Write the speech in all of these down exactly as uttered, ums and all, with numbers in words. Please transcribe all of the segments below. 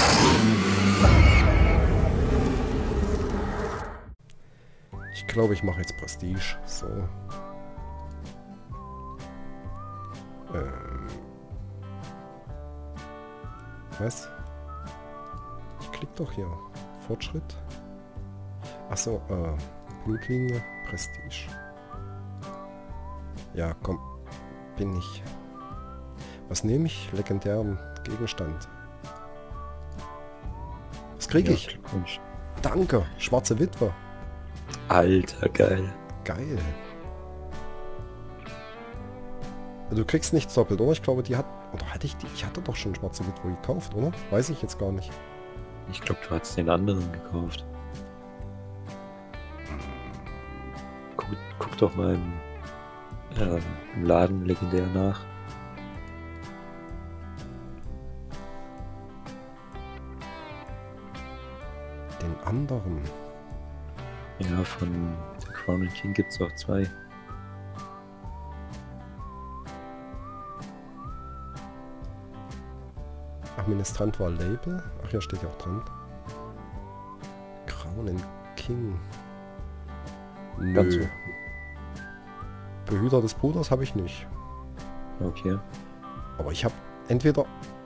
Ich glaube, ich mache jetzt Prestige. So. Ähm. Was? Ich klick doch hier. Fortschritt. Achso, äh, Blutlinie, Prestige. Ja, komm. Bin ich. Was nehme ich? Legendären Gegenstand. Was kriege Ja, ich? Glückwunsch. Danke, schwarze Witwe. Alter, geil. Geil. Du kriegst nichts doppelt, oder? Ich glaube, die hat... Oder hatte ich die? Ich hatte doch schon schwarze Witwe gekauft, oder? Weiß ich jetzt gar nicht. Ich glaube, du hast den anderen gekauft. Guck, guck doch mal im, äh, im Laden legendär nach. Den anderen. Ja, von der Crown and King gibt es auch zwei. Administrant war Label. Ach, hier steht ja auch dran. Crown and King. Ganz Nö. so. Behüter des Bruders habe ich nicht. Okay. Aber ich habe entweder...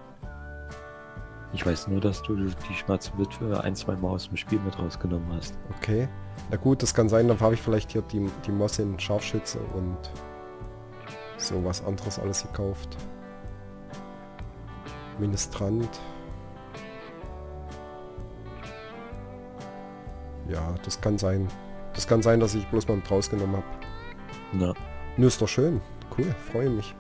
Ich weiß nur, dass du die schwarze Witwe ein, zwei Mal aus dem Spiel mit rausgenommen hast. Okay. Na gut, das kann sein, dann habe ich vielleicht hier die, die Mossin Scharfschütze und so was anderes alles gekauft. Ministrant. Ja, das kann sein. Das kann sein, dass ich bloß mal mit rausgenommen habe. Na, Nö, ist doch schön. Cool, freue mich.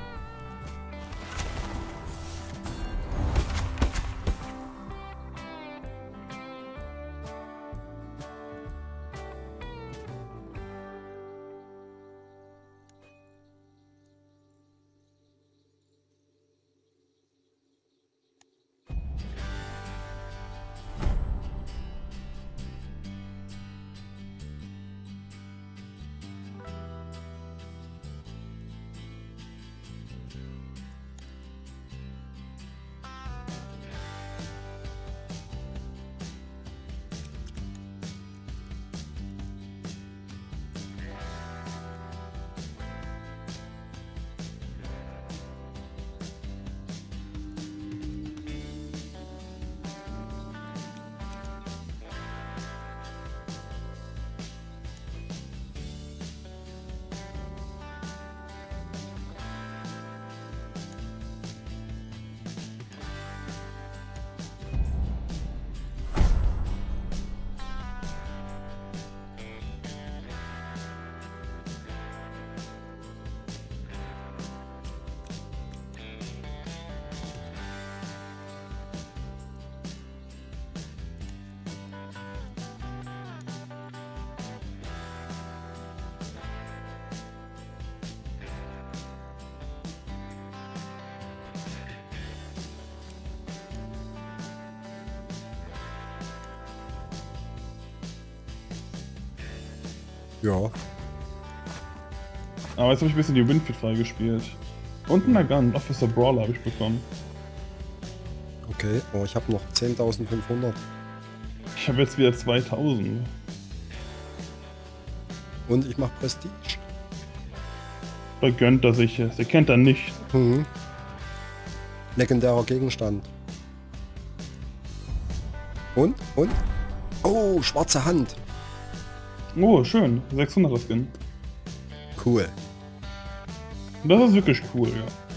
Ja. Aber jetzt habe ich ein bisschen die Winfit freigespielt. Und einen Nagant, Officer Brawler habe ich bekommen. Okay, oh, ich habe noch zehntausendfünfhundert. Ich habe jetzt wieder zweitausend. Und ich mache Prestige. Da gönnt er sich es. Er kennt er nicht. Mhm. Legendärer Gegenstand. Und? Und? Oh, schwarze Hand. Oh, schön. sechshunderter Skin. Cool. Das ist wirklich cool, ja.